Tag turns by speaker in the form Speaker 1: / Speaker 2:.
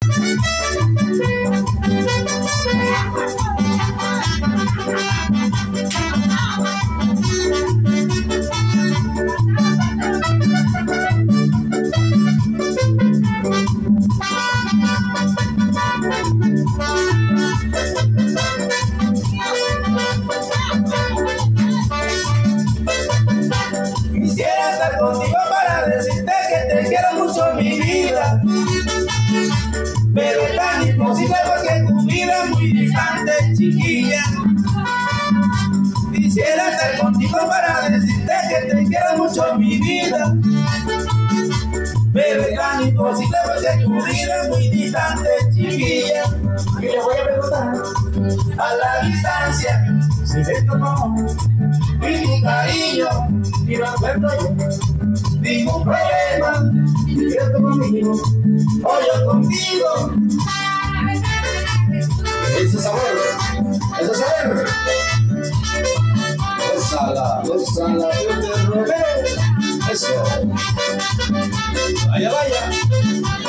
Speaker 1: Quisiera estar contigo para decirte que te quiero mucho en mi vida, pero es tan imposible porque tu vida es muy distante, chiquilla. Quisiera estar contigo para decirte que te quiero mucho en mi vida, pero es tan imposible porque tu vida es muy distante, chiquilla. Y le voy a preguntar a la distancia si ves tu amor y tu cariño y no encuentro yo ningún problema. Si quieres tú conmigo o yo contigo. Ese sabor, ese sabor. Gózala, gózala, yo te robé. Eso. Vaya, vaya.